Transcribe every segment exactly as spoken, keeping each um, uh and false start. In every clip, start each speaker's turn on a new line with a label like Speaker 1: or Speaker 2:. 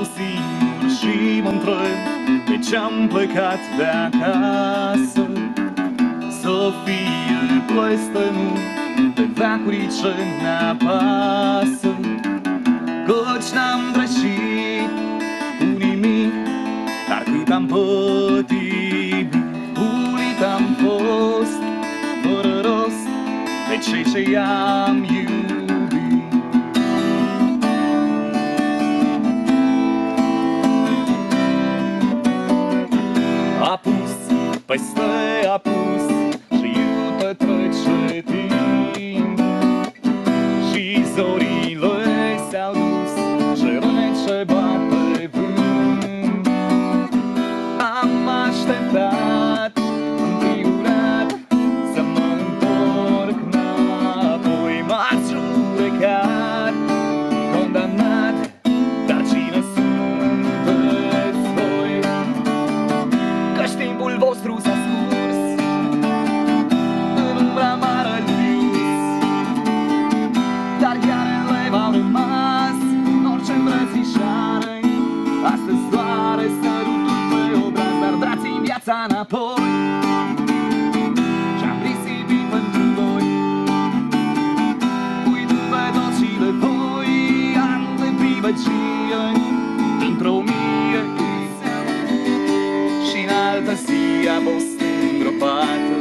Speaker 1: singur și mă întreb de ce-am plecat de acasă. Să fie peste nu pe veacuri ce ne apasă, căci n-am greșit cu nimic, dar cât am pătimit, urit am fost fără rost de cei ce i-am iubit. Apus peste apus și iute trece timp, și zorile s-au dus și rece bate vânt. Am așteptat înfigurat să mă întorc înapoi, m-ați judecat, condamnat, dar cine sunteți voi? Căci timpul vostru s-a scurs în umbra marelui, dar ghearele v-au rămas în orice îmbrățișare. Astăzi doare sărutul pe obraz, dar dați-mi viața înapoi. Ce-am risipit pentru voi, uitând pe toți și de voi, ani de privăgie într-o mie, și în altă zi a fost îngropată.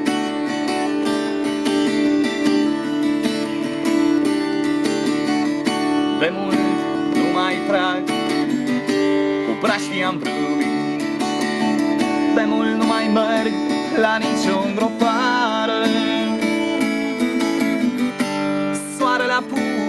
Speaker 1: De mult nu mai trag cu praștii am prăvit, de mult nu mai merg la nicio îngropare. Soarele apus